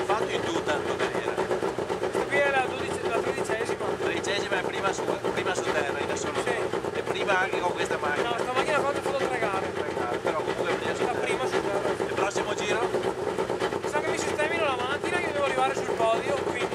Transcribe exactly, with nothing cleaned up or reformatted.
fatto in tutta la tua carriera? Questa qui è la, dodici, la tredicesima. Tredicesima è prima su, prima su terra in assoluto. Sì. E prima anche con questa macchina. No, sta macchina ha fatto solo tre gare. Però comunque prima su La terra. prima su terra. Il prossimo giro? Sa che mi sistemino la macchina che devo arrivare sul podio, quindi